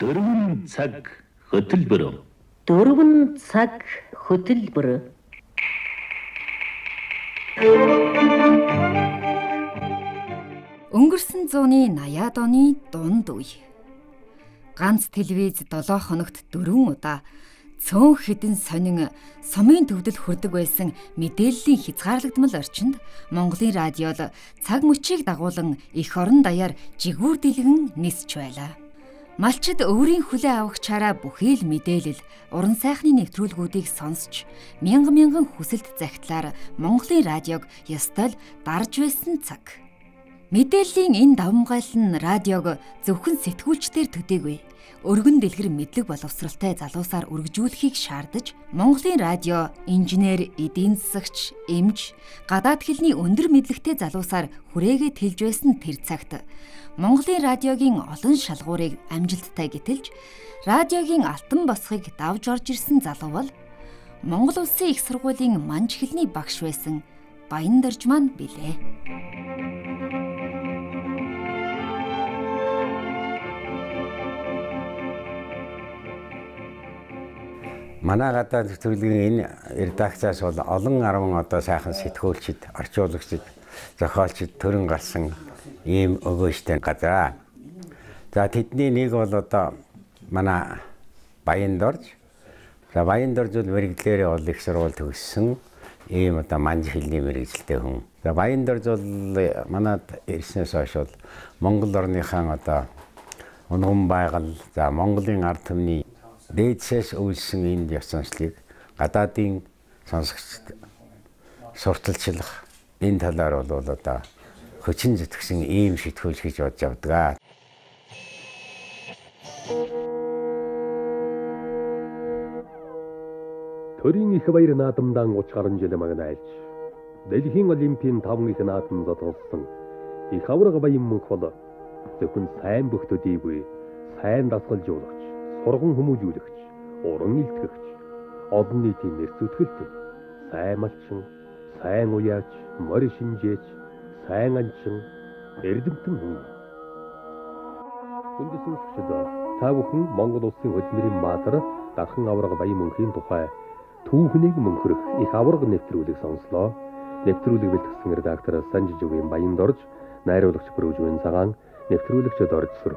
4 цаг хөтөлбөр. 4 цаг хөтөлбөр. Өнгөрсөн зууны 80-аад оны дунд үе. Ганц телевиз 7 хоногт 4 удаа цөөн хэдэн сонин сумын төвдөл хүрдэг байсан мэдээллийн хязгаарлагдмал орчинд Монголын радиол цаг мөчийг дагуулan эх орон даяар жигүүр дэлгэн нисч байлаа. Малчид өөрийн хүлээ авахчаараа бүхий л мэдээлэл, уран сайхны нэвтрүүлгүүдийг сонсч мянган хүсэлт захидлаар Монголын радиог ёстой л дарж байсан цаг. Мэдээллийн энэ давмгайл нь радиог зөвхөн сэтгүүлчдээр төдийгүй өргөн дэлгэр мэдлэг боловсралтай залуусаар үргэлжлүүлэхийг шаардаж Монголын радио инженер, эдийн засагч, эмч, гадаад хэлний өндөр мэдлэгтэй залуусаар хүрээгээд хэлж байсан тэр цагт Монголын радиогийн олон шалгуурыг амжилттай гэтэлж радиогийн алтан босхыг давж орж ирсэн залуу бол Монгол Улсын их сургуулийн манж хэлний багш байсан Баяндарж маань билээ. Манай гадаад нэвтрүүлгийн энэ редакцаас бол олон 10 одоо сайхан сэтгүүлчид, орчуулагчид, зохиолчид төрөн гарсан ийм өгөөжтэй газар. За тэдний нэг бол одоо манай Баяндарж. За Баяндарж бол мэрэгдлэрээ бол их сургууль төгссөн ийм одоо манж хэлний мэрэгжилтэй хүн. За Баяндарж бол манад ирснээс хойш бол Монгол орныхан одоо унган байгаль, за Монголын ард түмний дээдсээс үйлсэн энэ ёс заншлыг гадаадын сонсогчд сурталчлах энэ талаар бол одоо хүчин зүтгэсэн ийм сэтгүүлч гэж бодож явдаг. Төрийн их баяр наадамдан 30 гаруй жил магнайлж Дэлхийн Олимпийн 5 их наадам зодголсон их авраг баян мөнх бол зөвхөн сайн бүх төдийгүй сайн дасгалжуулагч, сурган хүмүүжүүлэгч, уран илтгэгч, олон нийтийн нэр зүтгэлт, сайн малчин, сайн уяач, морь шинжээч, сайн анчин, эрдэмтэн хүн. Хүндэсэн сонсогчдоо та бүхэн Монгол Улсын хөдөлмөрийн баатар Дархан авраг баян мөнхийн тухай түүхнийг мөнхөрөх их авраг нэвтрүүлэг сонслоо. Нэвтрүүлэг бэлтгэсэн редактор Санжижгийн Баяндарж, найруулагч Бүрүүжмэн Цагаан, нэвтрүүлэгч Дорж Сүрэг.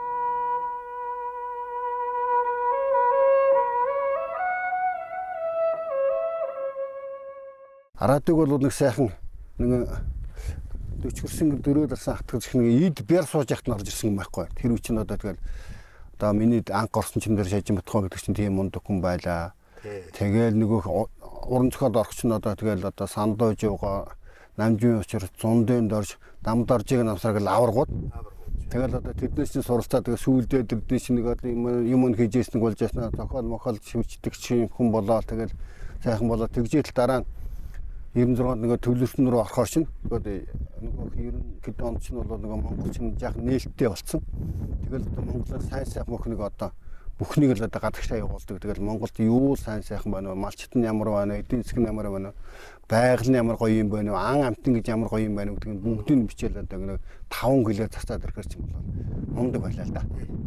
Радиог бол нэг сайхан нэг 40 хүрсэн дөрөв дарсан хатгаж нэг ид бяр сууж яхад нь орж ирсэн юм байхгүй. Тэр үе чинь одоо тэгэл одоо миний анх орсон чинь дээр шажин батхаа гэдэг чинь тийм мундаг хүн байлаа. Тэгэл нөгөө уран зохиол орох чинь одоо тэгэл одоо сандууж юугаа намжийн учир зундэнд орж дамдаржийг намсраг л аваргууд. Тэгэл одоо тэднээс чинь суралцаа тэгээ сүүлдээ тэдний чинь нэг юм хийжсэн болж яснаа зохиол мохол шивчдэг чинь хүн болоо тэгэл сайхан болоо тэгжээл дараа 96-нд нөгөө төлөвлөсөн рүү орохоор чинь нөгөө 90 онд чинь бол нөгөө Монгол чинь яг нээлттэй болсон. Тэгэл одоо Монголоор сайн сайхан мөхнийг одоо бүхнийг л одоо гадагшаа явуулдаг. Тэгэл Монголд юу сайн сайхан байна вэ? Малчит нь ямар байна вэ? Эдийн засаг нь ямар байна вэ? Байгаль нь ямар гоё юм байна вэ? Ан амтан гэж ямар гоё юм байна вэ гэдгийг бүгдийг нь бичээл одоо нэг 5 гэлээ цацаад ирэхэр чинь болоо мундаг байлаа л да.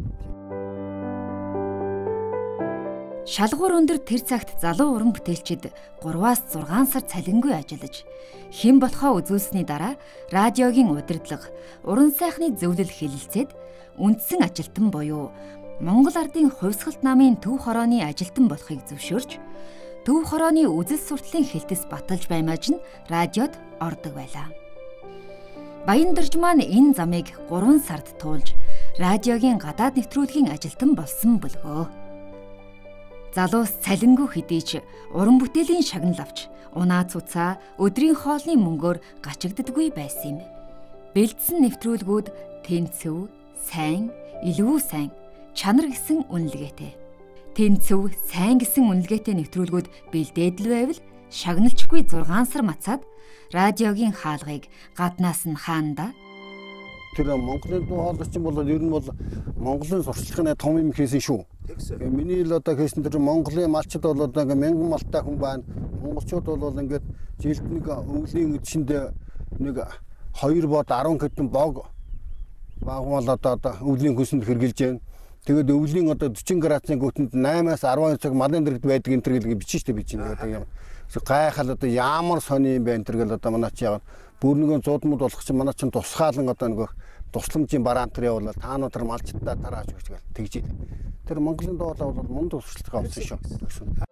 Шалгуур өндөр тэр цагт залуу уран бүтээлчид 3-аас 6 сар цалингүй ажиллаж хэн болохоо үзүүлсний дараа радиогийн удирдлага, уран сайхны зөвлөл хэлэлцээд үндсэн ажилтан буюу Монгол ардын хувьсгалт намын төв хорооны ажилтан болохыг зөвшөөрч төв хорооны үзэл суртлын хэлтэс баталж баймааж нь радиод ордог байлаа. Баяндарж маань энэ замыг 3 сард туулж радиогийн гадаад нэвтрүүлгийн ажилтан болсон бөлгөө. Залуус цалингүй хэдийч уран бүтээлийн шагнал авч унаа цуцаа өдрийн хоолны мөнгөөр гачигддаггүй байсан юм. Бэлдсэн нэвтрүүлгүүд тэнцэв, сайн, илүү сайн, чанар гэсэн үнэлгээтэй. Тэнцэв, сайн гэсэн үнэлгээтэй нэвтрүүлгүүд бэлдээд л байвал шагналчгүй 6 сар мацаад радиогийн хаалгыг гаднаас нь хаанда. Тэр Монголын дуу хоолойч бол ер нь бол Монголын сурталчилгааны том юм хийсэн шүү. Миний л одоо хийсэн тэр Монголын малчид бол одоо ингээ мянган малтай хүн байна. Монголчууд бол ингээд жилд нэг өвлийн үдшинд нэг 2 бод 10 хэдэн бог багвал одоо өвлийн хүсэнд хэрглэж байна. Тэгээд өвлийн одоо 40 градусын гүтэнд 8-аас 12 цаг малын дэргэд байдаг энэ төр гэлгээ бичиж штэ би чинь одоо юм. Гайхал одоо ямар сони юм бэ энэ төр гэл одоо манай чи яагаад бүр нэгэн зуудмууд болох чинь манай чинь тусгаалan одоо нөгөө тусламжийн бараантар явуулаад та нар малчтаа тарааж өгч гэл тэгж ийл. Тэр Монголын доолаа бол мунд өсөлтөй авсан шүү гэсэн.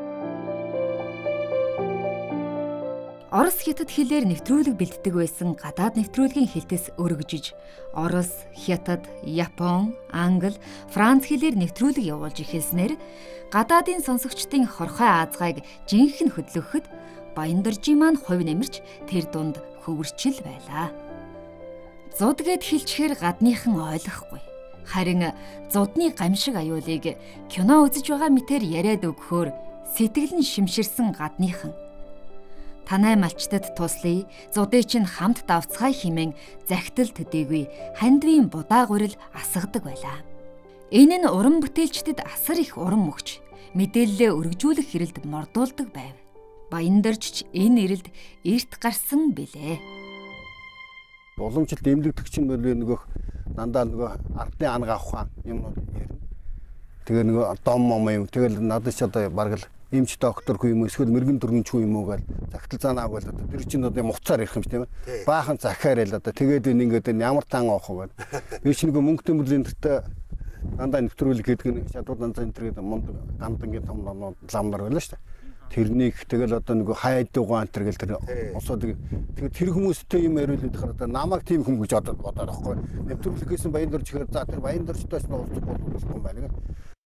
Орос хятад хэлээр нэвтрүүлэг бэлддэг байсан гадаад нэвтрүүлгийн хэлтээс өргөжиж, Орос, Хятад, Япон, Англи, Франц хэлээр нэвтрүүлэг явуулж эхэлснээр гадаадын сонсогчдын хорхой аазгайг жинхэнэ хөдлөхөд Баяндаржийн маань хувь нэмэрч тэр дунд хөвөрчил байлаа. Зуд гэд хэлчихээр гадныхан ойлгохгүй. Харин зудны гамшиг аюулыг кино үзэж байгаа мэтэр яриад өгөхөөр сэтгэл нь шимширсэн гадныхан. Танай малчтад туслая, зудыг чинь хамт давцгай химэн захидал төдийгүй хандвийн будаа гурил асгадаг байлаа. Энэ нь уран бүтээлчдэд асар их уран мөгч, мэдээлэлээ өргөжүүлэх хэрэлд мордуулдаг байв. Баяндарч энэ ирэлд эрт гарсан билээ. Уламжлалт эмнэлэгдэх чинь нөгөө дандаа нөгөө ардны ангаа ухаан юм ярина. Тэгээ нөгөө дом мом юм. Тэгэл надад ч одоо бараг л эмч докторгүй юм эсвэл мэрэгэн төрнч юм уу гэл захидал занааг бол одоо тэр чинь одоо муцаар ирэх юм тийм ээ. Баахан захаар л одоо тэгээд ингээд ямар таан авах вэ? Би ч нөгөө мөнгөтэй мөрлийн төртөө дандаа нэвтрүүлэг гэдэг нь чадвар данцаа энэ төргээд мунд гандангийн том номнууд ламнар байлаа шүү дээ. Тэрнийг тэгэл одоо нөгөө хайд дугаан тэр гэл тэр осоо тэгээд тэр хүмүүстэй юм яриулээд хараа намайг тийм хүн гэж одоо бодоод байхгүй. Нэвтрүүлгээс Баяндарч ихээр за тэр Баяндарчтайс нь уулзах болохгүй юм байна.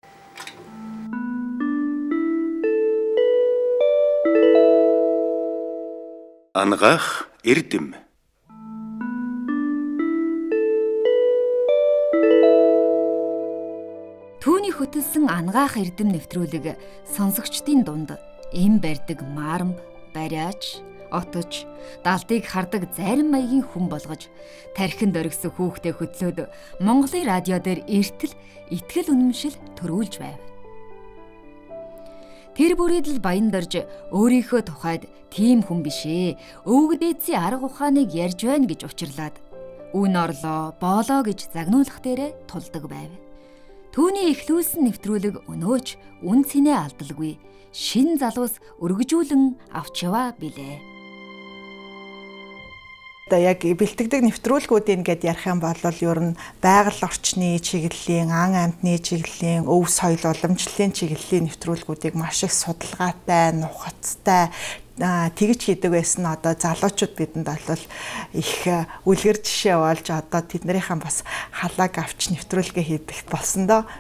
Ангаах эрдэм. Түүний хөтөлсөн ангаах эрдэм нэвтрүүлэг сонсогчдын дунд эм барьдаг марам, бариач, отож, далдыг хардаг зарим маягийн хүн болгож тархинд оргисон хүүхдээ хөтлөөд Монголын радио дээр эртэл итгэл үнэмшил төрүүлж байв. Тэр бүрийд л Баяндарж өөрийнхөө тухайд тийм хүн бишээ. Өвөг дээдсийн арга ухааныг ярьж байна гэж учирлаад үн орлоо, боолоо гэж загнуулах дээрээ тулдаг байв. Түүний эхлүүлсэн нэвтрүүлэг өнөөч үн цэнэ алдалгүй шин залуус өргөжүүлэн авч яваа билээ. Одоо яг бэлтгэдэг нэвтрүүлгүүдийн гээд ярих юм бол ер нь байгаль орчны чиглэлийн, ан амьтны чиглэлийн, өв соёл уламжлалын чиглэлийн нэвтрүүлгүүдийг маш их судалгаатай, нухацтай тэгж хийдэг байсан. Одоо залуучууд бидэнд бол их үлгэр жишээ болж одоо тэднэрийнхэн бас халааг авч нэвтрүүлгээ хийдэг болсон доо.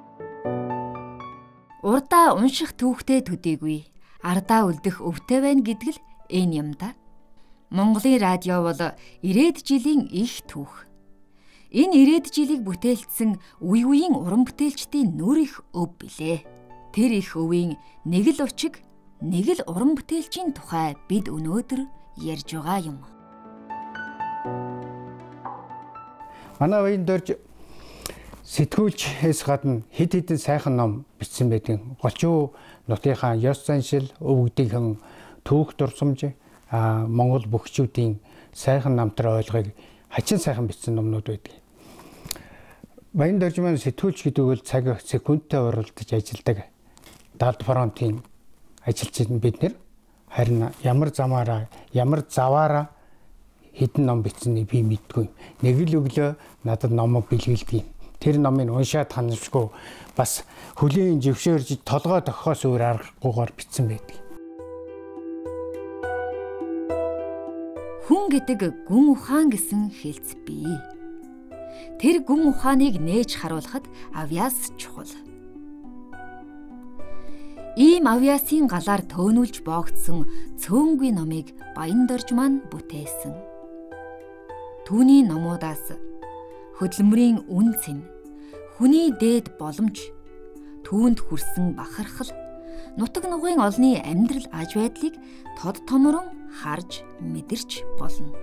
Урдаа унших түүхтэй төдийгүй ардаа үлдэх өвтэй байна гэдэг л энэ юм да. Монголын радио бол 90 жилийн их түүх. Энэ 90 жилийг бүтээлцсэн үе үеийн уран бүтээлчдийн нүр их өв билээ. Тэр их өвийн нэг л учиг, нэг л уран бүтээлчийн тухай бид өнөөдөр ярьж байгаа юм. Манай Баяндарж сэтгүүлчээс гадна хэд хэдэн сайхан ном бичсэн байдаг. Голчуу нутгийнхаа ёс заншил, өвгдийнхэн түүх дурсамж, Монгол бөхчүүдийн сайхан намтраа ойлгыг хачин сайхан бичсэн номнууд байдаг. Баяндарж маань сэтгүүлч гэдэг бол цаг секундтай уралдаж ажилладаг. Далд фронтын ажилчид бид нэр харин ямар замаараа, ямар заваараа хэдэн ном бичсэнийг би мэдгүй. Нэг л өглөө надад номоо бэлгэлдэг. Тэр номыг уншаад ханамжгүй бас хөлийн жившээрж толгой тоххоос өөр аргагүйгээр бичсэн байдаг. Хүн гэдэг гүн ухаан гэсэн хэлц бий. Тэр гүн ухааныг нээж харуулахад авьяас чухал. Ийм авьяасын галаар төөнүүлж боогдсон цөөнгүй номыг Баяндарж маань бүтээсэн. Түүний номуудаас хөдөлмөрийн үн цэн, хүний дээд боломж, түүнд хүрсэн бахархал, нутаг нугын олны амьдрал аж байдлыг тод томрон харж мэдэрч болно.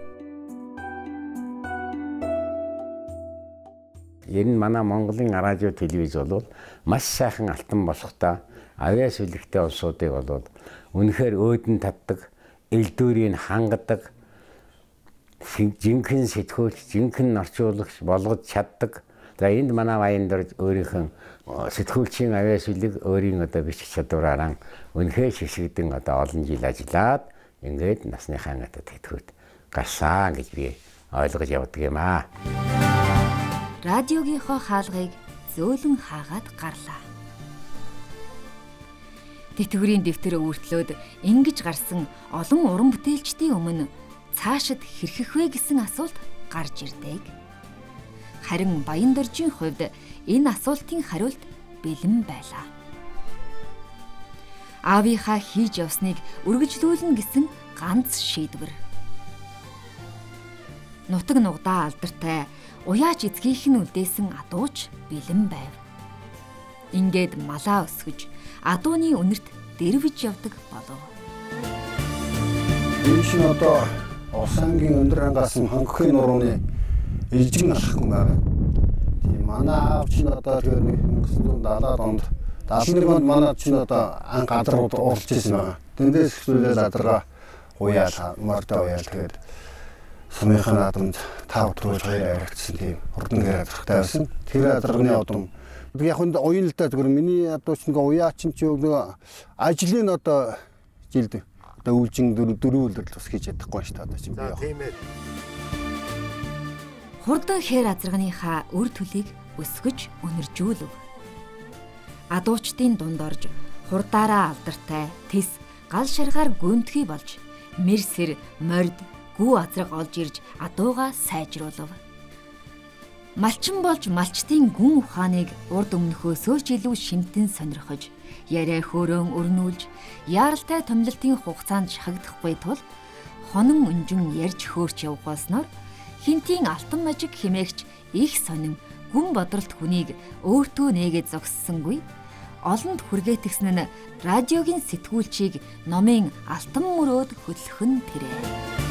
Ер нь манай Монголын радио телевиз бол маш сайхан алтан босхтой авьяас үлэгтэй улсуудыг бол үнэхээр өөдөн татдаг, элдвэрийг хангадаг, жинхэнэ сэтгүүлч, жинхэнэ орчуулагч болгож чаддаг За энд манай баян дор өөрийнх нь сэтгүүлчийн авиасвлыг өөрийн одоо бичих чадвараараа үнэхээр шишигдэн одоо олон жил ажиллаад ингээд насныхаа одоо тэтгэврт гарсан гэж би ойлгож явдаг юм аа. Радиогийнхоо хаалгыг зөөлөн хаагаад гарлаа. Тэтгэврийн дэвтэр өөртлөөд ингэж гарсан олон уран бүтээлчдийн өмнө цаашид хэрхэх вэ гэсэн асуулт гарч ирдэг. Харин Баяндоржийн хувьд энэ асуултын хариулт бэлэн байлаа. Аавынхаа хийж явсныг үргэлжлүүлнэ гэсэн ганц шийдвэр. Нутаг нугдаа алдартай уяач эцгийнх нь үлдээсэн адууч бэлэн байв. Ингээд малаа өсгөж адууны үнэрт дэрвэж явдаг болов. Энэ шин одоо Орсангийн өндөр ангасан хонхын нурууны элжин алхах байна. Тийм манай аав чинь одоо тэр 1970-аад онд 71 онд манай чинь одоо анх газар уурч ирсэн байна. Тэндээс эхлүүлээд адрага уяа марта уяа тэгээд сумынхаа наадамд 5-4 харагдсан тийм хурдан гэр адрахтай байсан. Тэр адрагны одом яг энэ уян л да зүгээр миний адууч нэг уяач нь ч нөгөө ажлын одоо жилд одоо үйлжин дөрөв үлрэл бас хийж чадахгүй шүү дээ одоо чинь би яах. Тийм ээ. Хурдан хээр азарганыхаа үр төлийг өсгөж өнөржүүлв. Адуучдын дунд орж хурдаараа алдартай тэс гал шаргаар гүнтгий болж мэрсэр морд гүү азраг олж ирж адууга сайжруулв. Малчин болж малчтын гүн ухааныг урд өмнөхөөсөө ч илүү шимтэн сонирхож, яриа хөөрөн өрнүүлж, яаралтай томилолтын хугацаанд шахагдахгүй тул хонон өнжин ярьж хөөрч явгасноор хинтийн алтан мажиг химээгч их сонин гүн бодролт хүнийг өөртөө нээгээд зогссонгүй. Олонд хүргээтгсэн нь радиогийн сэтгүүлчийг номын алтан мөрөөд хөдлөх нь тэрэ.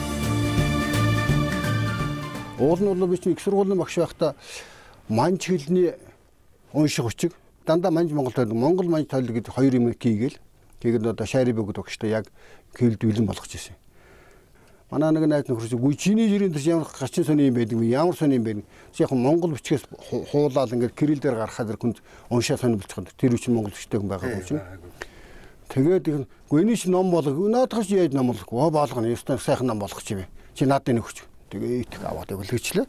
Уул нь бол би чинь их сургуулийн багш байхдаа манж хэлний унших хүчиг дандаа манж Монгол тойлог Монгол манж тойлог гэдэг хоёр юм хийгээл тэгээд одоо шари бөгд багштай яг кэлд бэлэн болгож ирсэн. Манай нэг найз нөхөр чинь чиний жирийн дэс ямар гачин сони юм байдаг вэ? Ямар сони юм бэ? Яг Монгол бичгээс хуулаад ингээд кирилл дээр гаргахад хүнд уншаа сони болчиход тэр үчин Монгол бичтэй хүн байгаа юм чинь. Тэгээд гүний чи ном болгох наадах чи яаж ном болгох вэ? Болгоно ёстой сайхан ном болгох чи бэ. Чи надад нөхөч. Тэгээ итг аваад өглөчлээ.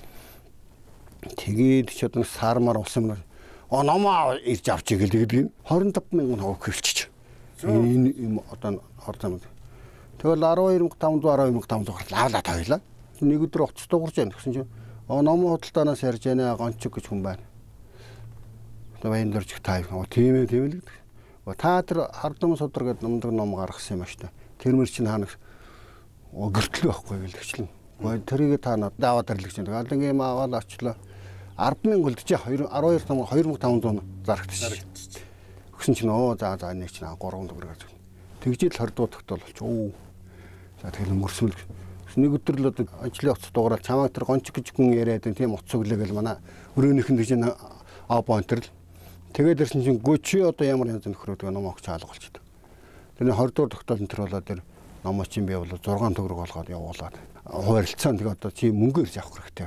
Тэгээд ч одоо сармар усан номоо ирж авчиг гэдэг 25,000 хог хөвчөж. Энэ юм одоо хордоо. Тэгэл 12,500 гарлаа тавилаа. Нэг өдөр уцс дуурж яана гэсэн чинь номоо худалдаанаас ярьж яана гончиг гэж хүн байна. Одоо Баяндорж таав. Тийм ээ л гэдэг. Та тэр хардам судар гэдэг номдог ном гаргасан юм ба штэ. Тэрмэр чинь хаанах гэртлээ байхгүй гэлэгчлэн. Тэрийг та надад аваад ирлэгч юм. Алан юм аваад очлоо. 10,000 үлдчихэ 2,500 зарагдчих. Өгсөн чинь за нэг чинь 3 төгрөг гэж. Тэгжил 20 дуудахтал болчих. За тэгэл мөрсмөл. Нэг өдөр л одоо ажлын утас дуурал чамаа тэр гончиг гэж хүн яриад тийм утас өглөө гэл манай өрөөнийхэн гэж абонтер л. Тэгээд ирсэн чинь гоо чи одоо ямар янз нөхрөөд ном огч хаалга болчиход. Тэр 20 дуур тогтоолн тэр болоо тэр номоо чинь би бол 6 төгрөг болгоод явуулаад. Хуурилцаан тэгээ одоо чи мөнгө ирж авах хэрэгтэй.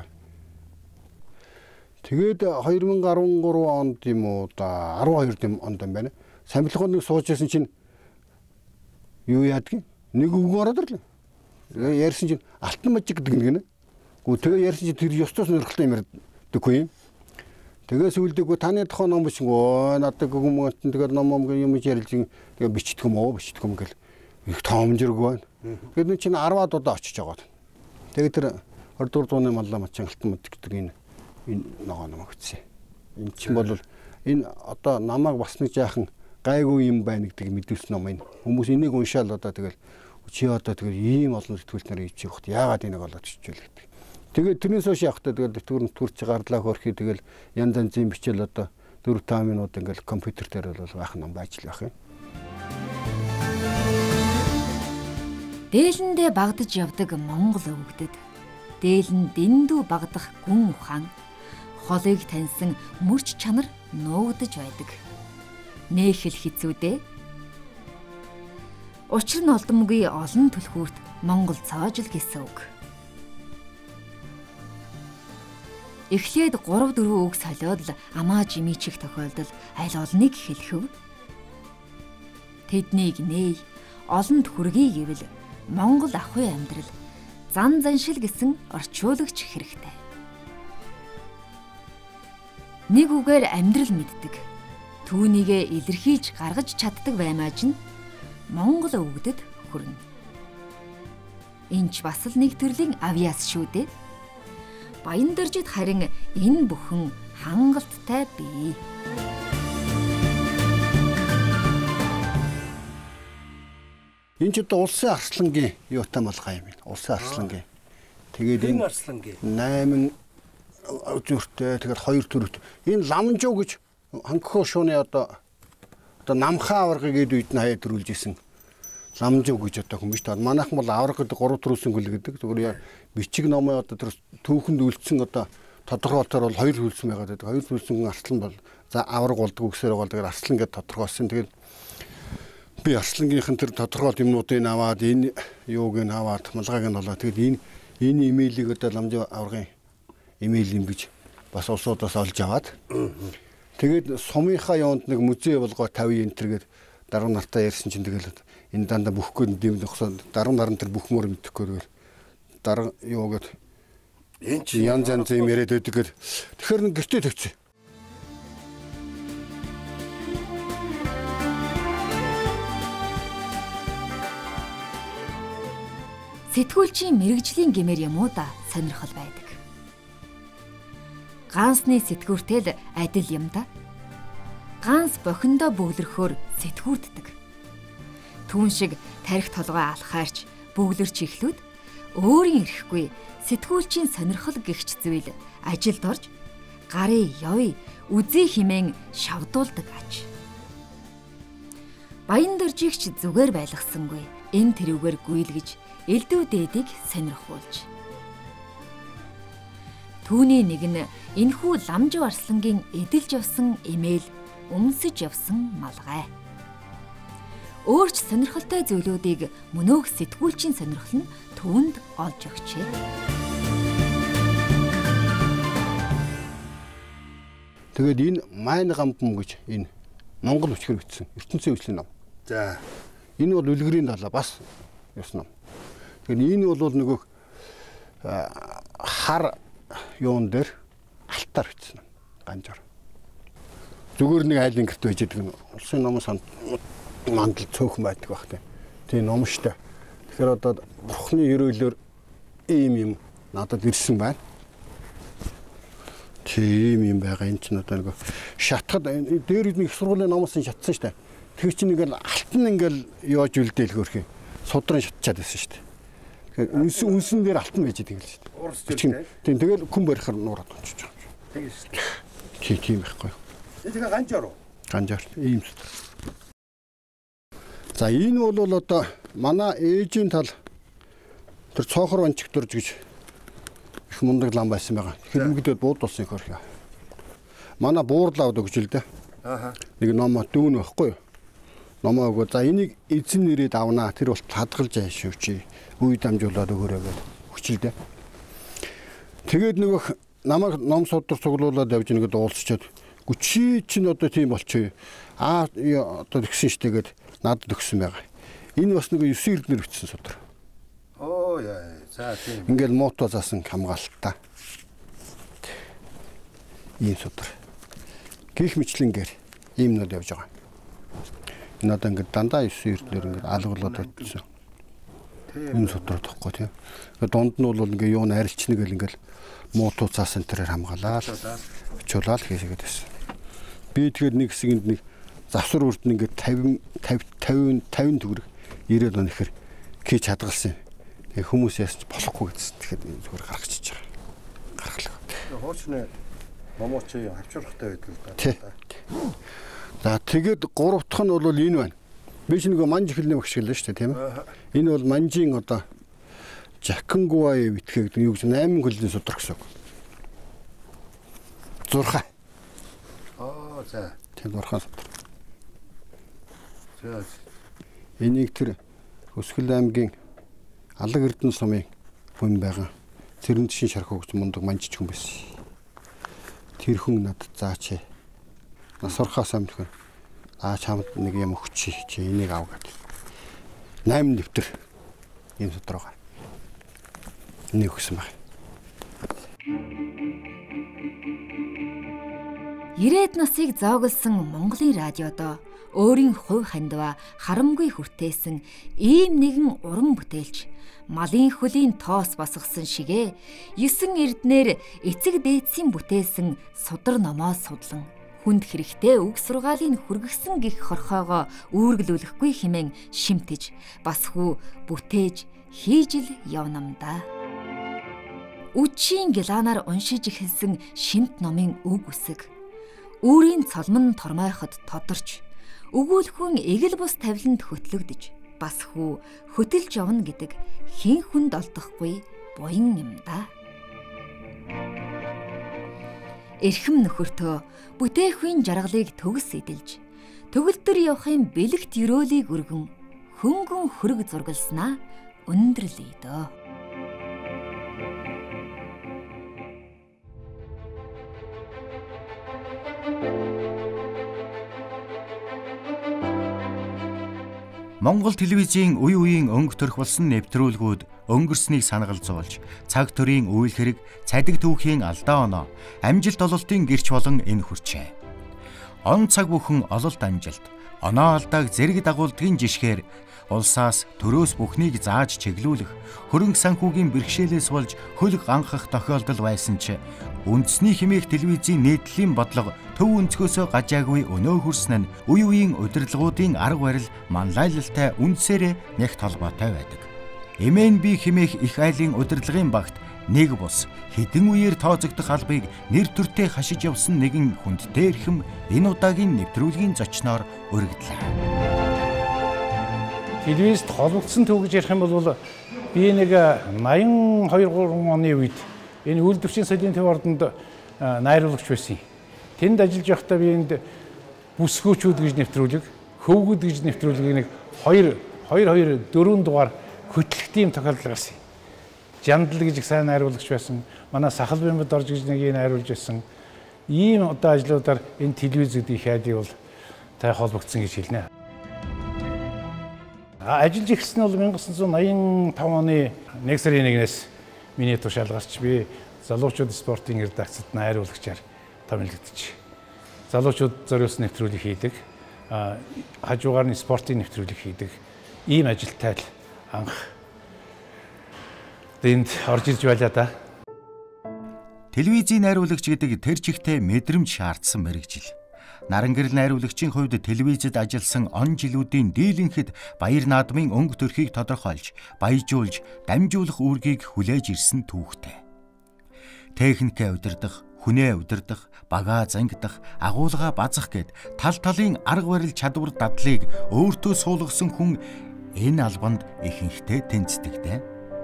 Тэгээд 2013 онд юм уу да 12 онд юм байна. Самбилгоонд сууж байсан чинь юу яадгийг нэг үгэн ороод ирлээ. Ярьсан чинь алтан мажиг гэдэг нэг нэ. Гү тэгээ ярьсан чинь тэр ёстой сонирхолтой юм ярьдаггүй юм. Тэгээ сүлдэггүй таны тухайн ном биш гоо надад гүмгэнт тэгээ ном юм ярьж тэгээ бичдэг юм гэл их тоомжирг байна. Тэгээд нэг чинь 10-аад удаа очиж байгаа. Тэгээд тэр 20 дууны маллаа мачаан алтан мажиг гэдэг энэ ногоо ном өгсөн. Энэ чинь бол энэ одоо намайг бас нэг жаахан гайгүй юм байна гэдгийг мэдүүлсэн ном энэ. Хүмүүс энийг уншаал одоо тэгэл чи одоо тэгэл ийм олон сэтгүүлчнэр ичиж явахт яагаад энийг олоод иччихвэл гэдэг. Тэгээд тэрнээс хойш явахдаа тэгэл төрч гарлаа хөрхий тэгэл янз янзын бичээл одоо 4-5 минут ингээл компьютер дээр бол байх ном байж л байх юм. Дээлэндээ багдаж явдаг Монгол өвгдөд. Дээлэн дэндүү багдах гүн ухаан. Холыг таньсан мөрч чанар нуугдаж байдаг. Нээхэл хэцүүдээ. Учир нь олдомгүй олон түлхүүрт Монгол цоожил гэсэн үг. эхлээд 3-4 үг солиод л амаа жимичих тохиолдол аль олныг хэлэхв. Тэднийг нээ олонд хүргэе гэвэл Монгол ахуй амьдрал зан заншил гэсэн орчуулагч хэрэгтэй. Нэг үгээр амьдрал мэддэг. Түүнийгээ илэрхийлж гаргаж чаддаг баймааж нь Монгол өвгдөд хүрнэ. Энд бас л нэг төрлийн авьяас шүү дээ. Баяндаржид харин энэ бүхэн хангалттай бий. Энэ ч одоо улсын арслангийн юутай малгай юм. Улсын арслангийн. Тэгээд энэ арслангийн 8 зүртэй тэгээд 2 төрөт. Энэ ламжуу гэж хангахоо шууны одоо намхаа аваргыг эд үед нь хаяа төрүүлж исэн. Ламжуу гэж одоо хүмүүс таа. Манайхан бол авраг гэдэг 3 төрүүлсэн гүл гэдэг. Зүгээр бичиг номын одоо тэр түүхэнд үлдсэн одоо тодорхойлолтоор бол 2 хөлсөн байгаад байдаг. 2 хөлсөн арслан бол за авраг болдог үгсээр бол тэгээд арслан гэж тодорхойлсон. Тэгээд би арслангийнхэн тэр тодорхойлт юмнуудыг аваад энэ юуг нь аваад малгайг нь болоо. Тэгээд энэ имэйлийг одоо ламжуу аврагын имэйл юм гэж бас улсуудаас олж аваад тэгээд сумынхаа юунд нэг музей болгоо 50 энтергээд дарга нартаа ярьсан чинь тэгэл энэ дандаа бүхгүй дэм нөхсөд дарга наран тэр бүх мөр мэдхгүй тэгэл дарга юугээд энэ чи янз янз юм яриад байдаг. Тэгэхээр нэг гэртээ тавьчих. Сэтгүүлчийн мэрэгжлийн гэмээр юм уу да сонирхол байдаг. Ганцны сэтгүүртэл адил юм да. Ганц бохиндоо бөглөрөхөөр сэтгүүрддэг. Түүн шиг тарих толгой алхаарч бөглөрч ихлүүд өөрийн ирэхгүй сэтгүүлчийн сонирхол гихч зүйл ажилд орж гарын явъя үзий химэн шавдуулдаг аж. Баяндаржигч зүгээр байлгасангүй энэ тэрүүгээр гүйлгэж элдв дээдийг сонирхуулж. Түүний нэг нь энэхүү ламжуу арслангийн эдэлж явсан имэйл өмсөж явсан малгай. Өөрч сонирхолтой зүйлүүдийг мөнөөх сэтгүүлчийн сонирхол нь түүнд олж өгчээ. Тэгээд энэ Майн гамбам гэж энэ Монгол өчгөр бичсэн ертөнцийн өвчлийн ном. За энэ бол үлгэрийн далаа бас ёс ном. Тэгээд энэ бол нөгөө хар юун дээр алтаар бичсэн ганжаар. Зүгээр нэг айлын гэрт байж байгаа нь улсын номын мандал цөөхөн байдаг баг тийм ном штэ. Тэгэхээр одоо бурхны ерөөлөөр ийм юм надад ирсэн байна. Тийм юм байгаа энэ ч одоо нэг шатхад дээр нэг их сургуулийн номоос шатсан штэ. Тэр чинь ингээл алтан ингээл яаж үлдээл хөрх юм. Судран шатчаад байсан штэ. Үнсэн дээр алтан байж байгаа л шүү дээ. Тийм тэгэл хүн барихаар нуураад онцож байгаа юм шиг. Тийм байхгүй. Тэгээ ганжаар уу? Ганжаар ийм. За энэ бол одоо манай ээжийн тал тэр цоохор онцог дурж гэж их мундаг лам байсан байгаа. Хэрмэгдээд буудулсан их хөрх. Манай буурлаад өгч л дээ. Нэг номоо дүүн байхгүй юу? Номоо өгөө. За энийг эзэн нэрээд авнаа. Тэр бол хадгалж аашгүй чи. Үе дамжуулаад өгөөрэй гэж хүчилдэ. Тэгээд нөгөө намайг ном судар цуглуулад явж нэгэд уулзчаад гүчи чинь одоо тийм болчихё. Одоо тэгсэн штэ гээд надад өгсөн байгаа. Энэ бас нөгөө 9 эрдэнэр бичсэн судар. Оо яа. За тийм. Ингээл мото заасан хамгаалтаа. Ийм судар. Гих мэтлэнгээр ийм нод явж байгаа. Энэ одоо ингээд дандаа 9 эрдэнэр ингээд алгуулад өгсөн. Энэ судраад тахгүй тийм. Дунд нь бол ингээ юун арилчна гэл ингээл муутуу цаасан тэрээр хамгаалаа. Очуулаад хийгээд байсан. Би тэгэхээр нэг хэсгэнд нэг завсар үрд нь ингээ 50 төгрөг 90 он ихэр хийж хадгалсан. Тэгээ хүмүүс ясч болохгүй гэсэн. Тэгэхээр зүгээр гаргачихж байгаа. Гаргалаа. Хуучны момооч авчрахтай байдаг л да. За тэгээд гурав дахь нь бол энэ байна. Би ч нөгөө манж хэлний багш гэлээ шүү дээ тийм ээ. Энэ бол манжийн одоо Жакингуай витхэг гэдэг юу гэж 8 хөлний судар гэсэн үг. Зурхаа. За. Тийм зурхаа судар. За. Энийг тэр Өсгөл аймгийн Алаг Эрдэнэ сумын хүн байгаа. Цэрэн тишин шархуу гэж мундаг манжич хүн байсан. тэр хүн надад заач. Насурхаас амтхан. Чамд нэг юм өгч чи энийг ав гэдэг. 8 дэвтэр энэ дотроо. Энийг өгсөн баг. 90-ад насыг зооглосон Монголын радиодо өөрийн хувь хандиваа харамгүй хүртээсэн ийм нэгэн уран бүтээлч малын хөлийн тоос босгосон шигээ 9 эрднэр эцэг дээдсийн бүтээсэн судар номоо судлан хүнд хэрэгтэй үг сургаалыг хүргэсэн гих хорхоогоо үүргэлүүлэхгүй хэмээн шимтэж басхүү бүтээж хийж л явнамдаа. Үчийн гиланаар уншиж эхэлсэн шимт номын үг үсэг үүрийн цолмон тормойход тодорч өгүүлхэн эгэл бус тавиланд хөтлөгдөж басхүү хөтөлж явна гэдэг хэн хүнд олдохгүй буян юм да. Эрхэм нөхөртөө бүтээгүйн жаргалыг төгс эдэлж төгөлдөр явахын бэлэгт өрөөлийг өргөн хөнгөн хөрөг зургалснаа өндөрлөе дөө. Монгол телевизийн үе үеийн өнгө төрх болсон нэвтрүүлгүүд өнгөрснийг санагалзуулж, цаг төрийн үйл хэрэг, цадиг түүхийн алдаа оноо, амжилт ололтын гэрч болон энэ хүрчээ. Он цаг бүхэн ололт амжилт, оноо алдааг зэрэг дагуулдгийн жишгээр улсаас төрөөс бүхнийг зааж чиглүүлэх, хөрөнгө санхүүгийн бэрхшээлээс болж хөлөг ганхах тохиолдол байсан ч үндэсний хэмээх телевизийн нийтлэлийн бодлого төв өнцгөөсөө гажаагүй өнөө хүрсэн нь үе үеийн удирдлагуудын арга барил манлайлалтай үндсээрээ нэгт холбоотой байдаг. Эмээн би хэмээх их айлын удирдлагын багт нэг бус хэдэн үеэр тооцогдох албыг нэр төртэй хашиж явсан нэгэн хүндтэй эрхэм энэ удаагийн нэвтрүүлгийн зочноор өргөдлөө. Телевизэд холбогдсон төв гэж ярих юм бол би нэг 82-3 оны үед энэ үйлдвэрчийн соёлын төв ордонд найруулагч байсан. Тэнд ажиллаж байхдаа би энд бүсгүүчүүд гэж нэвтрүүлэг, хөвгүүд гэж нэвтрүүлгийг нэг 2-4 дугаар хөтлөх тийм тохиолдол гарсан. Жандал гэж их сайн найруулагч байсан. Манай Сахал Бямбад орж гэж нэг найруулж байсан. Ийм одоо ажлуудаар энэ телевизэд их айдыг бол тай холбогдсон гэж хэлнэ. Ажиллаж эхэлсэн нь бол 1985 оны 1 сарын 1-ээс миний тушаал гарч би залуучууд спортын редакцид найруулагчаар томилогдчих. Залуучууд зориулсан нэвтрүүлэг хийдэг. Хажуугаар нь спортын нэвтрүүлэг хийдэг. Ийм ажилтай л анх тэнд орж ирж байлаа да. Телевизийн найруулагч гэдэг тэр чигтээ мэдрэмж шаардсан мэрэгжил. Нарангэрэл найруулагчийн хувьд телевизэд ажилласан он жилүүдийн дийлэнхэд баяр наадмын өнгө төрхийг тодорхойлж, баяжуулж, дамжуулах үүргийг хүлээж ирсэн түүхтэй. Техникээ удирдах, хүнээ удирдах, багаа зангидах, агуулга базах гэд тал талын арга барил чадвар дадлыг өөртөө суулгасан хүн энэ албанд ихэнхдээ тэнцдэгтэй.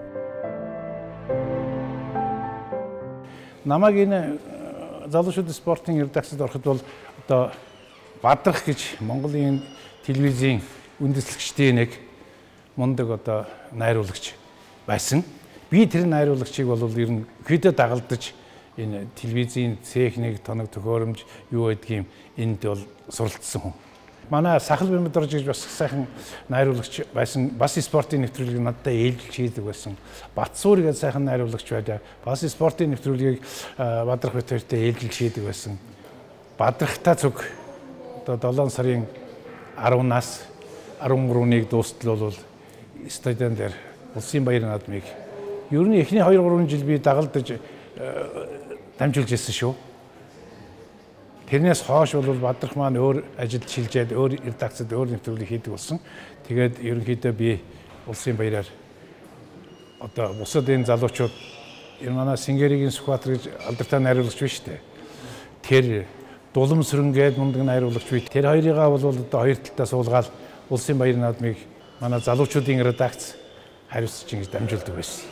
Намайг энэ залуучууд спортын редакцид ороход бол одоо Бадрах гэж Монголын телевизийн үндэслэгчдийн нэг мундаг одоо найруулагч байсан. Би тэр найруулагчийг бол ер нь хэд дагалдаж энэ телевизийн техник, тоног төхөөрөмж юу гэдгийг энд бол суралцсан хүн. Манай Сахал Бямбад орж гэж бас сайхан найруулагч байсан. Бас спортын нэвтрүүлгийг надтай ээлжилж хийдэг байсан. Батсуур гэж сайхан найруулагч байдаг. Бас спортын нэвтрүүлгийг Бадрах битэртэй ээлжилж хийдэг байсан. Бадрахтай цуг одоо 7 сарын 10-наас 13-ыг дуустал бол стадион дээр улсын баяр наадмыг ер нь эхний 2-3 жил би дагалдаж дамжуулж ирсэн шүү. Тэрнээс хойш бол Бадрах маань өөр ажилд шилжээд өөр редакцид өөр нэвтрүүлэг хийдэг болсон. Тэгээд ерөнхийдөө би улсын баяраар одоо бусад энэ залуучууд энэ манай Сингеригийн Сүхбаатар гэж алдартай найруулагч биш үү? Тэр Дулам Сүрэнгээд мундаг найруулагч бий. Тэр хоёрыгаа бол одоо хоёр талдаа суулгаад улсын баяр наадмыг манай залуучуудын редакц хариуцж ингэж дамжуулдаг байсан.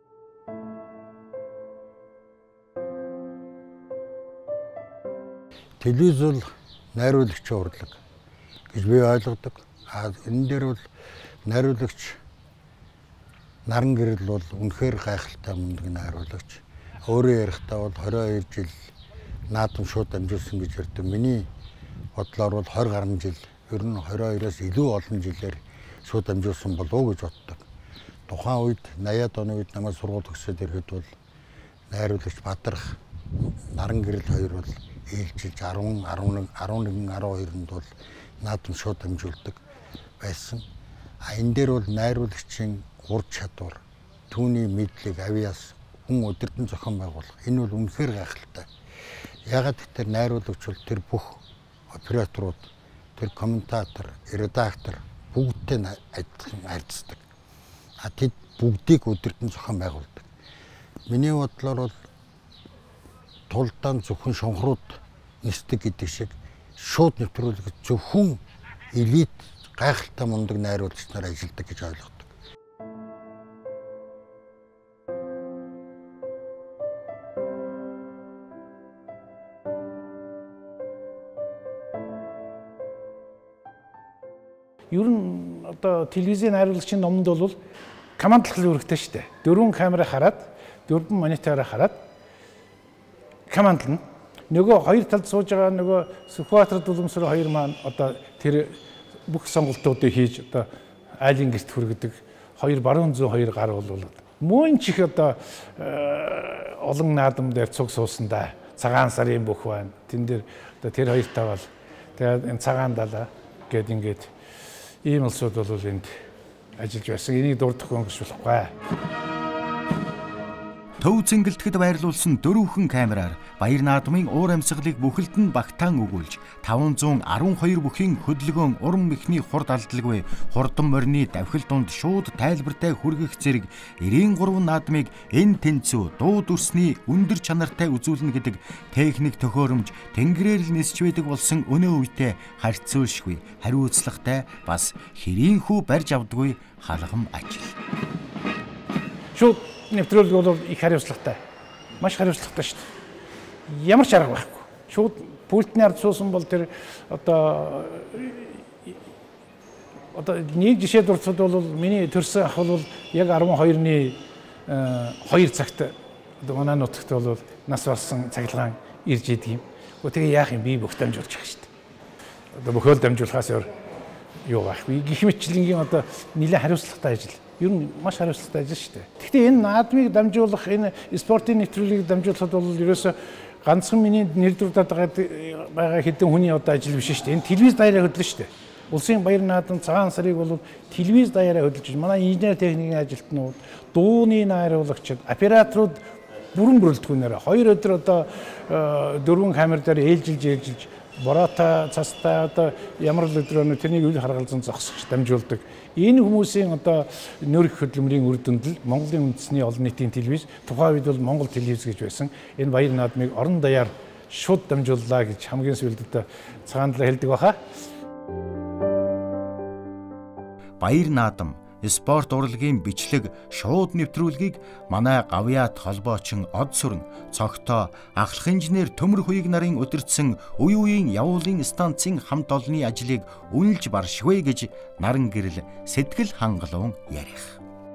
Телевиз бол найруулагчийн урлаг гэж би ойлгодог. Энэ дээр бол найруулагч Наран гэрэл бол үнэхээр гайхалтай мундаг найруулагч. Өөрөө ярихдаа бол 22 жил наадам шууд дамжуулсан гэж ярьдаг. Миний бодлоор бол 20 гаруй жил, ер нь 22-оос илүү олон жилээр шууд дамжуулсан болов уу гэж боддог. Тухайн үед 80-аад оны үед намайг сургууль төгсөөд ирэхэд бол найруулагч Бадрах, Наран гэрэл хоёр бол ээлжилж 10, 11, 12-нд бол наадам шууд дамжуулдаг байсан. Энэ дээр бол найруулагчийн ур чадвар, түүний мэдлэг, авиас хүн өдөртөн зохион байгуулах. Энэ бол үнэхээр гайхалтай. Ягаад гэвэл найруулагч бол тэр бүх операторууд, тэр комментатор, редактор бүгдтэй адилхан харьцдаг. Тэд бүгдийг өдөртөн зохион байгуулдаг. Миний бодлоор бол тулдаан зөвхөн шунхрууд нисдэг гэдэг шиг шууд нэвтрүүлэг зөвхөн элит гайхалтай мундаг найруулагч нар ажилладаг гэж ойлгодог. Ер нь одоо телевизийн найруулагчийн номонд бол командлал үүрэгтэй шүү дээ. 4 камера хараад, 4 монитороор хараад командлна. Нөгөө хоёр талд сууж байгаа нөгөө Сүхбаатар Дулмсөр хоёр маань одоо тэр бүх сонголтуудыг хийж одоо айлын гэрт хүргэдэг. Хоёр баруун зүүн хоёр гар бол мөн чих одоо олон наадам дээр цуг суусандаа цагаан сарын бүх байна. Тэн дээр одоо тэр хоёр тавал тэгээд энэ цагаан далаа гээд ингээд ийм улсууд бол энд ажиллаж байсан. Энийг дурдах өнгөс болохгүй. Төв цэнгэлдэхэд байрлуулсан 4 камераар Баяр наадмын уур амьсгалыг бүхэлд нь багтаан өгүүлж 512 бүхийн хөдөлгөөн уран мэхний хурд алдалгүй хурдан морины давхил дунд шууд тайлбартай хүргэх зэрэг 93 наадмыг энэ тэнцүү дуу дүрсний өндөр чанартай үзүүлнэ гэдэг техник төхөөрөмж тэнгэрээр л нисч байдаг болсон өнөө үедээ харьцуулшгүй хариуцлагатай бас хэрийнхүү барьж авдаггүй халгам ажил. Шууд нэвтрүүлэг бол их хариуцлагатай. Маш хариуцлагатай шүү дээ. Ямар ч арга байхгүй. Шууд пультний ард суусан бол тэр одоо нэг жишээ дурдсад бол миний төрсөн ах бол яг 12-ны 2 цагт одоо манай нутагт бол нас барсан цахилгаан ирж идэг юм. Тэгээ яах юм би бүх дамжуулж байгаа шүү дээ. Одоо бөхөөл дамжуулахаас өөр юу байхгүй. Гэх мэтчлэнгийн одоо нэлээд хариуцлагатай ажил. Ер нь маш хариуцлагатай ажил шүү дээ. Гэхдээ энэ наадмыг дамжуулах, энэ спортын нэвтрүүлгийг дамжуулахад бол ерөөсө ганцхан миний нэр дурдаад байгаа хэдэн хүний одоо ажил биш шүү дээ. Энэ телевиз даяараа хөдлөн шүү дээ. Улсын баяр наадам цагаан сарыг бол телевиз даяараа хөдөлж манай инженер техникийн ажилтнууд, дууны найруулагчид, операторууд бүрэн бүрэлдэхүүнээр 2 өдөр одоо 4 камер дээр ээлжилж бороотой цастай одоо ямар л өдрөө тэрнийг үл харгалзан зогсогч дамжуулдаг. Энэ хүмүүсийн одоо нөр их хөдөлмөрийн үр дүнд л Монголын үндэсний олон нийтийн телевиз тухайн үед бол Монгол телевиз гэж байсан. Энэ баяр наадмыг орон даяар шууд дамжууллаа гэж хамгийн сүүлд одоо цагаан талаа хэлдэг баха. Баяр наадам спорт урлагийн бичлэг шууд нэвтрүүлгийг манай Гавьяат холбоочин Од Сүрэн, цогтоо ахлах инженер Төмөр Хуйг нарын удирдсан үе үеийн явуулын станцын хамт олонны ажлыг үнэлж баршгүй гэж Наран гэрэл сэтгэл хангалуун ярих.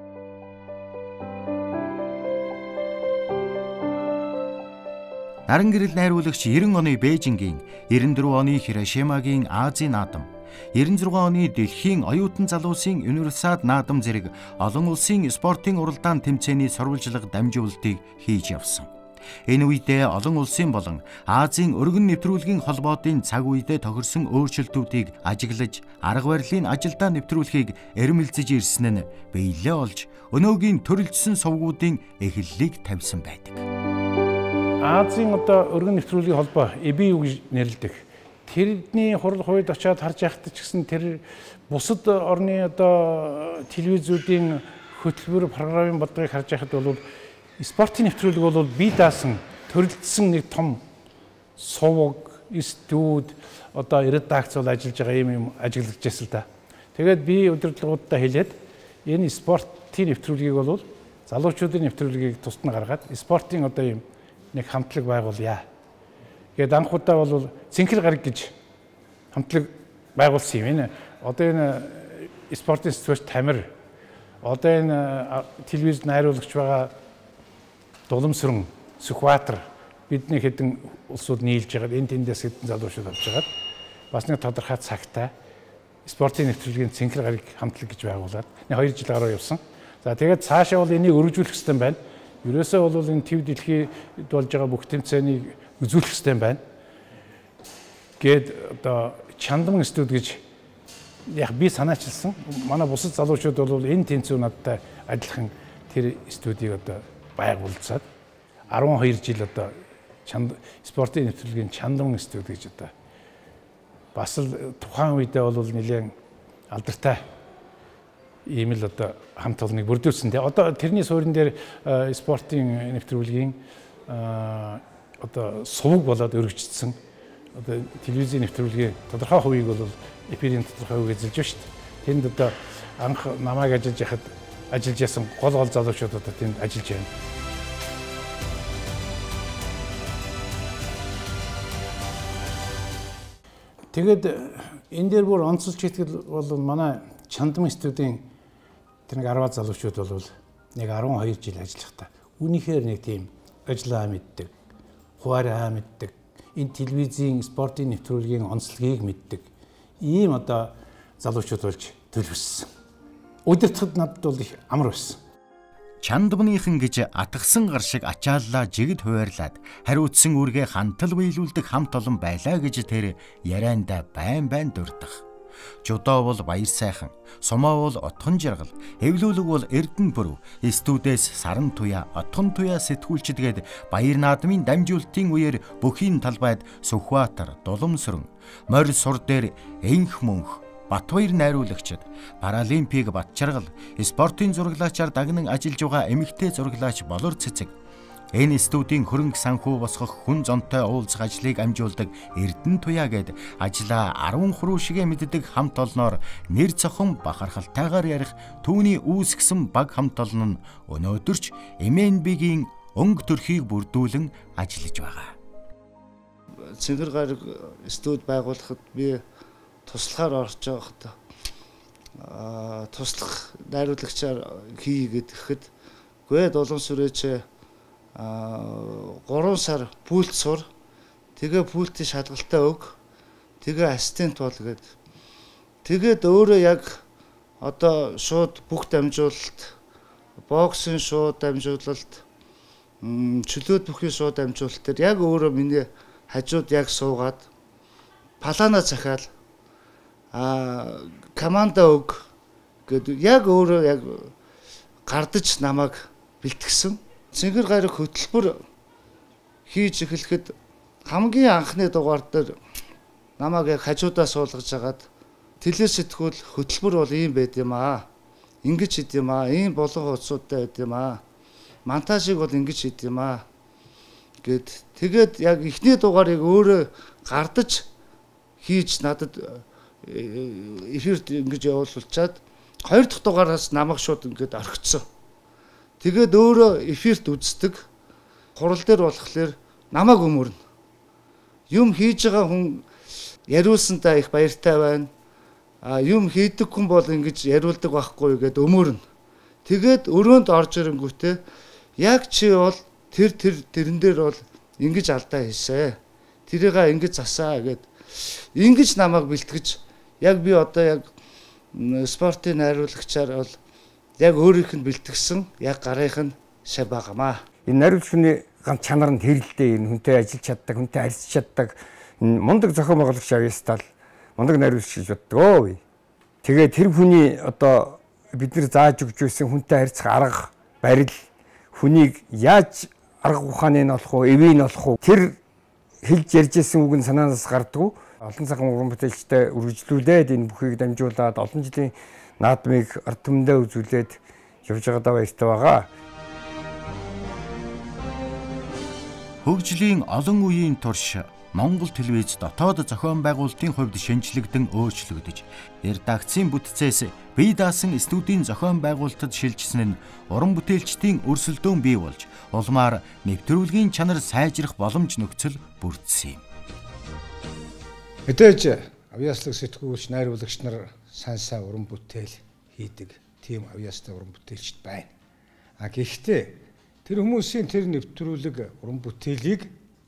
Наран гэрэл найруулагч 90 оны Бээжингийн, 94 оны Хирошимагийн Азийн наадам, 96 оны Дэлхийн оюутан залуусын универсиад наадам зэрэг олон улсын спортын уралдаан тэмцээний сурвалжлага дамжуулалтыг хийж явсан. Энэ үедээ олон улсын болон Азийн өргөн нэвтрүүлгийн холбоотын цаг үедээ тохирсон өөрчлөлтүүдийг ажиглаж, арга барилын ажилдаа нэвтрүүлэхийг эрмэлзэж ирсэн нь биелээ олж, өнөөгийн төрөлжсөн сувгуудын эхлэлийг тавьсан байдаг. Азийн одоо өргөн нэвтрүүлгийн холбоо EBU гэж нэрлэдэг. Тэрний хурал хувьд очиад харж байхад ч гэсэн тэр бусад орны одоо телевизүүдийн хөтөлбөр програмын бодлогыг харж байхад бол спортын нэвтрүүлэг бол бие даасан төрөлдсөн нэг том сувг, студ одоо редакц бол ажиллаж байгаа юм ажиглаж байсан л да. Тэгээд би удирдлагуудаа хэлээд энэ спортын нэвтрүүлгийг бол залуучуудын нэвтрүүлгийг тусад нь гаргаад спортын одоо юм нэг хамтлаг байгуулъя. Тэгээд анхудаа бол Цэнхэр гараг гэж хамтлаг байгуулсан юм. Энэ одоо энэ спортын сэтгүүлч Тамир, одоо энэ телевизэд найруулагч байгаа Дулмсүрэн, Сүхбаатар, бидний хэдэн улсууд нийлж байгаа энэ тэндээс хэдэн залуучууд авч байгаа. Бас нэг тодорхой цагтаа спортын нэвтрүүлгийн цэнхэр гараг хамтлаг гэж байгуулад 2 жил гаруй явсан. За тэгээд цаашаа бол энийг өргөжүүлэх хэрэгтэй байна. Ерөөсөө бол энэ төв дэлхийд болж байгаа бүх тэмцээнийг үзүүлэх хэрэгтэй байна. Гээд одоо чандман студ гэж яг би санаачилсан. Манай бусад залуучууд бол энэ тэнцүү надтай адилхан тэр студийг одоо байгуулцаад 12 жил одоо спортын нэвтрүүлгийн чандман студ гэж одоо бас л тухайн үедээ бол нэлээд алдартай ийм л одоо хамт олныг бүрдүүлсэн. Тэгээ одоо тэрний суурин дээр спортын нэвтрүүлгийн одоо сувг болоод өргөжсөн. Одоо телевизийн нэвтрүүлгийн тодорхой хувийг бол эфирийн тодорхой хувийг эзэлж байна шүү дээ. Тэнд одоо анх намайг ажиллаж яхад ажиллаж ясан гол залуучууд одоо тэнд ажиллаж байна. Тэгээд энэ дээр бүр онцлж итгэл бол манай чандман студийн тэр нэг 10 залуучууд бол нэг 12 жил ажиллахдаа үнийхээр нэг тийм ажиллаа мэддэг, хуваараа мэддэг, энэ телевизийн спортын нэвтрүүлгийн онцлогийг мэддэг ийм одоо залуучууд болж төлөвлөсөн. Удирдахад надад бол их амар байсан. Чандманыхан гэж атгсан гар шиг ачааллаа жигд хуваарлаад хариуцсан үргээ хантал биелүүлдэг хамт олон байлаа гэж тэр ярианда байн дурдах. Жудоо бол баяр сайхан, сумаа бол отхон жаргал, эвлүүлэг бол эрдэн бүрв, студиэс саран туяа, отхон туяа сэтгүүлчдгээд баяр наадмын дамжуулалтын үеэр бүхийн талбайд Сүхбаатар, Дулам сүрэн, морь сур дээр энх мөнх, Батбаяр найруулагчид, Паралимпик Батчаргал, спортын зураглаачаар дагнан ажиллаж байгаа эмэгтэй зураглаач Болор Цэцэг, энэ студийн хөрөнгө санхүү босгох хүн зонтой уулзах ажлыг амжуулдаг Эрдэнэ Туяа гээд ажлаа 10 хуруу шигэ мэддэг хамт олноор нэр цохон бахархалтайгаар ярих түүний үүсгэсэн баг хамт олон нь өнөөдөрч МНБ-гийн өнгө төрхийг бүрдүүлэн ажиллаж байгаа. Цэнхэр гараг студ байгуулахад би туслахаар орж байхад туслах найруулагчаар хий гэхэд гээ Дулам сүрээч 3 сар пульт сур, тэгээ пультийн шалгалтаа өг, тэгээ ассистент бол гээд тэгээд өөрөө яг одоо шууд бүх дамжуулалт, боксын шууд дамжуулалт, чөлөөт бүхий шууд дамжуулалт төр яг өөрөө миний хажууд яг суугаад палана захаал команда өг гэдэг яг өөрөө яг гардаж намайг бэлтгэсэн. Цэнхэр гараг хөтөлбөр хийж эхлэхэд хамгийн анхны дугаар дээр намайг яг хажуудаа суулгаж хагаад телевиз сэтгүүл хөтөлбөр бол ийм байд юм аа. Ингэж хэд юм аа. Ийм болон хуудасуудтай байд юм аа. Монтажийг бол ингэж хэд юм аа. Тэгээд яг эхний дугаарыг өөрөө гардаж хийж надад эфирт ингэж явуулчаад хоёр дахь дугаараас намайг шууд ингэж орхицсон. Тэгээд өөрөө эфирт үздэг хурал дээр болохоор намайг өмөрнө. Юм хийж байгаа хүн яриулсантаа их баяртай байна. Юм хийдэг хүн бол ингэж яриулдаг байхгүй гэд өмөрнө. Тэгээд өрөөнд орж ирэнгүүтээ яг чи бол тэрэн дээр бол ингэж алдаа хийсэ. Тэрийгээ ингэж засаа гэд ингэж намайг бэлтгэж яг би одоо яг спортын найруулагчаар бол яг өөрийнх нь бэлтгэсэн яг гарынх нь шав байгаамаа. Энэ найруулагчны ганц чанар нь хэрэлдээ энэ хүнтэй ажиллаж чаддаг, хүнтэй харьцаж чаддаг мундаг зохион байгуулагч авьяастал мундаг найруулагч гэж боддог. Тэгээд тэр хүний одоо бид нар зааж өгч байсан хүнтэй харьцах арга барил хүнийг яаж арга ухааны нь олох уу, эвийн олох уу тэр хэлж ярьж байсан үг нь санаанаас гардаг. Олон цагаан уран бүтээлчтэй үргэлжлүүлээд энэ бүхийг дамжуулаад олон жилийн наадмыг ард түмэндээ үзүүлээд явж байгаадаа баяртай байгаа. Хөгжлийн олон үеийн турш Монгол телевиз дотоод зохион байгуулалтын хувьд шинжлэгдэн өөрчлөгдөж, редакцийн бүтцээс бие даасан студийн зохион байгуулалтад шилжсэн нь уран бүтээлчдийн өрсөлдөөн бий болж, улмаар нэвтрүүлгийн чанар сайжрах боломж нөхцөл бүрдсэн юм. Мэдээж авьяаслаг сэтгүүлч, найруулагч нар сайн уран бүтээл хийдэг. Тийм авьяастай уран бүтээлчд байна. Гэхдээ тэр хүмүүсийн тэр нэвтрүүлэг уран бүтээлийг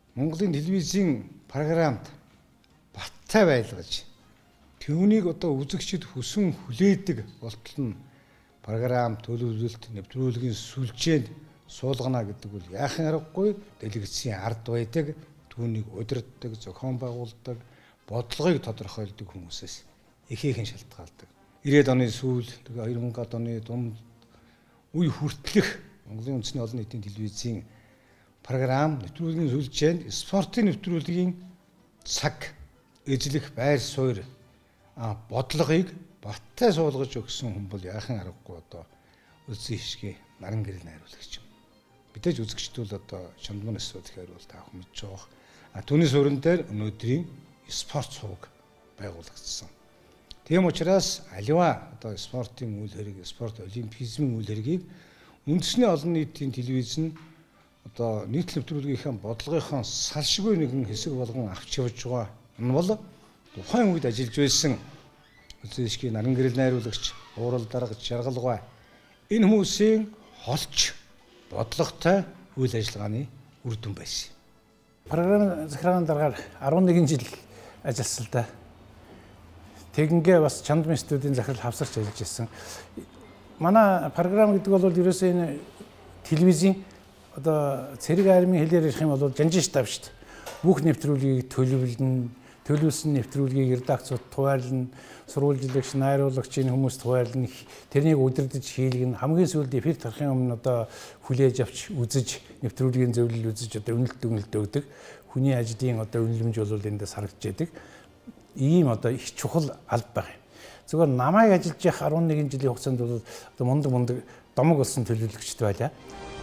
Монголын телевизийн програмд баттай байлгаж түүнийг одоо үзэгчид хүсэн хүлээдэг болтол нь програм төлөвлөлт нэвтрүүлгийн сүлжээнд суулгана гэдэг бол яахын аргагүй дэлгэцийн ард байдаг, түүнийг удирддаг, зохион байгуулдаг, бодлогыг тодорхойлдог хүмүүсээс ихээхэн шалтгаалдаг. 90-ад оны сүүл, 2000-ад оны дунд үе хүртэлх Монголын үндэсний олон нийтийн телевизийн програм нэвтрүүлгийн сүлжээнд спортын нэвтрүүлгийн цаг, эзлэх байр суурь бодлогыг баттай суулгаж өгсөн хүн бол яахын аргагүй одоо үлзий хишгийн наран гэрэл найруулагч юм. Мэдээж үзэгчд бол одоо шандман эсвэл тэгэхээр бол таах мэдж байгаа. Түүний суурин дээр өнөөдрийн спорт сувг байгуулагдсан. Тийм учраас аливаа одоо спортын үйл хэрэг, спорт олимпизмын үйл хэргийг үндэсний олон нийтийн телевиз нь одоо нийт нэвтрүүлгийнхаа бодлогынхаа салшгүй нэгэн хэсэг болгон авч явж байгаа. Энэ бол тухайн үед ажиллаж байсан үзэсгэлэнтийн наран гэрэл найруулагч, уурал дарга, жаргалгай энэ хүмүүсийн холч бодлоготой үйл ажиллагааны үр дүн байсан. Програм захиргааны дараагаар 11 жил ажилласан л да. Тэгингээ бас Чандмын студийн захирал хавсарч ажиллаж ирсэн. Манай програм гэдэг бол ерөөсөө энэ телевизийн одоо цэрэг армийн хэлээр ярих юм бол жанжин штаб шүү дээ. Бүх нэвтрүүлгийг төлөвлөсөн нэвтрүүлгийг редакцууд хуваарлна, сурвалжлагч, найруулагч энэ хүмүүс хуваарлна, тэрнийг удирдах хийлгэн хамгийн сүүлд эфир тарахын өмнө одоо хүлээж авч үзэж нэвтрүүлгийн зөвлөл үзэж одоо үнэлт өгдөг. Хүний ажлын одоо үнэлэмж бол эндээс харагдж байдаг. Ийм одоо их чухал алба баг юм. Зүгээр намайг ажиллаж явах 11 жилийн хугацаанд бол одоо мундаг домог болсон төлөвлөгчд байлаа.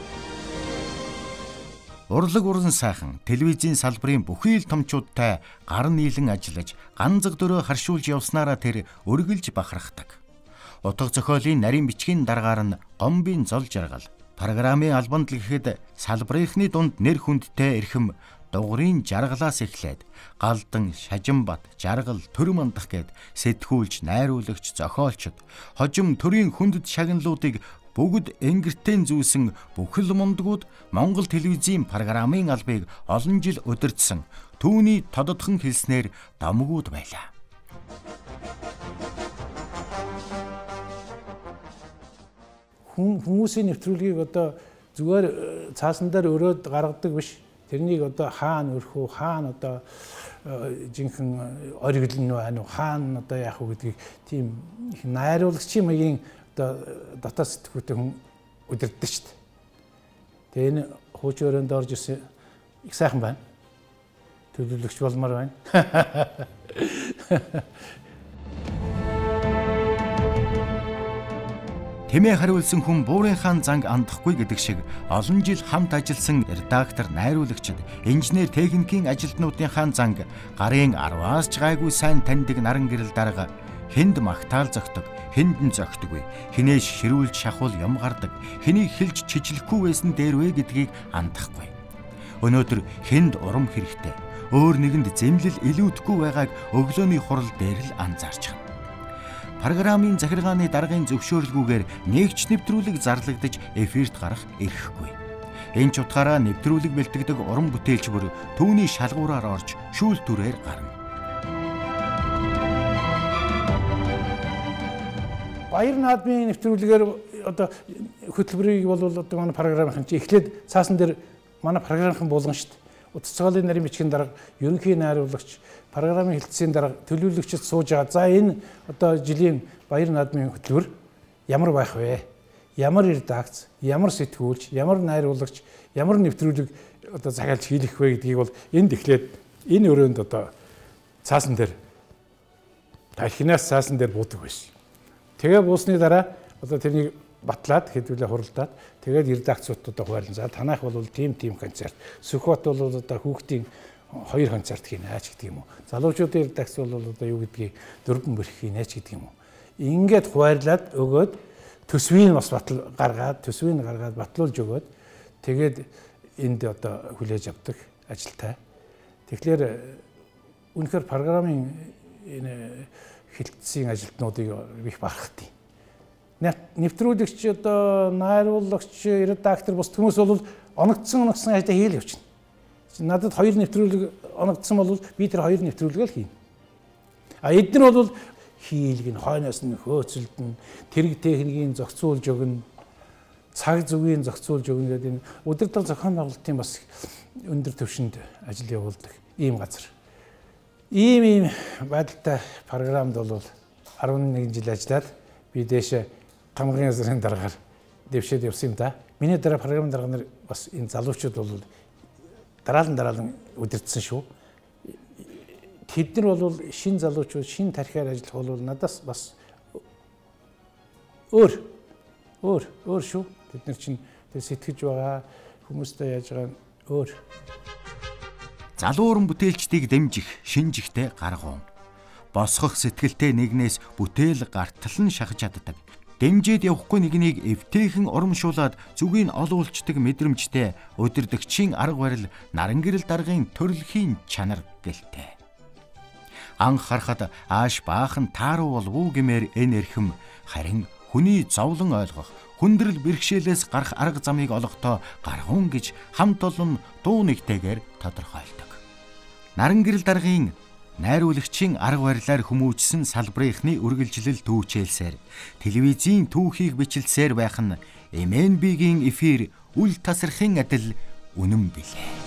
Урлаг уран сайхан телевизийн салбарын бүхий л томчуудтай гар нийлэн ажиллаж ганцэг дөрөө харшуулж явснараа тэр өргөлж бахархдаг. Утга зохиолын нарийн бичгийн дараагаар нь гомбын зол жаргал, программын албанд л гэхэд салбарынхны дунд нэр хүндтэй эрхэм дугрын жаргалаас эхлээд галдан, шажинбат, жаргал, төр мандах гэд сэтгүүлч, найруулагч, зохиолчд хожим төрийн хүндэт шагналуудыг бүгд энгэртэн зүүсэн бүхэл мундгууд Монгол телевизийн программын албыг олон жил удирдсан. Түүний тодотхон хэлснээр домгууд байлаа. Хүмүүсийн нэвтрүүлгийг одоо зүгээр цаасан дээр өрөөд гаргадаг биш. Тэрнийг одоо хаана өрхөө, хаана одоо жинхэнэ ориглон байна уу, хаана одоо яах вэ гэдгийг тийм найруулагчийн маягийн одоо дотоод сэтгүүтэй хүн удирддаг шүү дээ. Тэгээ энэ хуучин өрөөнд орж ирсэн их сайхан байна. Төлөвлөгч болмоор байна. Тэмээ хариулсан хүн буурынхаа занг андахгүй гэдэг шиг олон жил хамт ажилласан редактор, найруулагчид, инженер, техникийн ажилтнуудынхаа занг гарын 10-аас ч гайгүй сайн таньдаг наран гэрэл дарга хэнд магтаал зогтдог, хэнд нь зогтдоггүй, хинээс ширүүлж шахуул юм гардаг, хэнийг хэлж чичлэхгүй байсан дээр вэ гэдгийг андахгүй. Өнөөдөр хэнд урам хэрэгтэй, өөр нэгэнд зэмлэл илүүдэхгүй байгааг өглөөний хурал дээр л анзаарч байна. Программын захиргааны даргын зөвшөөрлгүйгээр нэгч нэвтрүүлэг зарлагдаж эфирт гарах эрхгүй. Энэ ч утгаараа нэвтрүүлэг бэлтгэдэг уран бүтээлч бүр түүний шалгуураар орж шүүлтүрээр гарна. Баяр наадмын нэвтрүүлгээр одоо хөтөлбөрийг бол одоо манай програмын чи эхлээд цаасан дээр манай програмын болгон шүү дээ. Утасгалын нарийн бичгийн дарга, ерөнхий найруулагч, програмын хэлтсийн дарга, төлөвлөгчд сууж байгаа. За энэ одоо жилийн баяр наадмын хөтөлбөр ямар байх вэ? Ямар редакц, ямар сэтгүүлч, ямар найруулагч, ямар нэвтрүүлэг одоо захиалж хийх вэ гэдгийг бол энд эхлээд энэ өрөөнд одоо цаасан дээр тархинаас цаасан дээр буудаг байсан. Тэгээ буусны дараа одоо тэрнийг батлаад хэдүүлээ хуралдаад тэгээд редакцуудад хуваарлан. За танайх бол тим концерт. Сүхбат бол одоо хүүхдийн 2 концерт хийнэ ч гэдэг юм уу. Залуучуудын редакц бол одоо юу гэдгийг 4 бэрх хийнэ ч гэдэг юм уу. Ингээд хуваарлаад өгөөд төсвийн бас гаргаад батлуулж өгөөд тэгээд энд одоо хүлээж авдаг ажилтай. Тэгэхээр үнэхээр програмын энэ хэлтсийн ажилтнуудыг их бахархдаг. Нэвтрүүлэгч одоо найруулагч, редактор бус хүмүүс бол оногдсон ажлаа хийл явчихна. Надад хоёр нэвтрүүлэг оногдсон бол би тэр хоёр нэвтрүүлгээ л хийнэ. Эдгээр бол хийлгэн хойноос нь хөөцөлдөн тэрэг техникийн зохицуулж өгнө, цаг зүгийн зохицуулж өгнө гэдэг энэ удирдлага зохион байгуулалтын бас өндөр түвшинд ажил явуулдаг ийм газар. Ийм байдалтай програмд бол 11 жил ажиллаад би дээшээ гамгын азрын дараагаар дэвшээд явсан юм да. Миний дараа програмын дарга нар бас энэ залуучууд бол дараалан удирдсан шүү. Тэд нар бол шин залуучууд шин тархиар ажиллах бол надаас бас өөр шүү. Тэд нар чинь сэтгэж байгаа хүмүүстэй яаж байгаа нь өөр. Залуу уран бүтээлчдийг дэмжих шинжихтэй гаргуун. Босгох сэтгэлтэй нэгнээс бүтээл гартал нь шахаж чаддаг. Дэмжиж явахгүй нэгнийг эвтэйхэн урамшуулад зүгийг олуулцдаг мэдрэмжтэй удирдагчийн арга барил наран гэрэл даргын төрөлхийн чанар гэлтэй. Анх харахад ааш баахан тааруу болов уу гэмээр энэ эрхэм харин хүний зовлон ойлгох хүндрэл бэрхшээлээс гарах арга замыг олохдоо гаргуун гэж хамт олон дуу нэгтэйгээр тодорхойлдог. Наран гэрэл даргын найруулагчийн арга барилаар хүмүүжсэн салбарынхны үргэлжлэл түүчээлсээр телевизийн түүхийг бичлсээр байх нь MNB-гийн эфир үл тасархын адил үнэн билээ.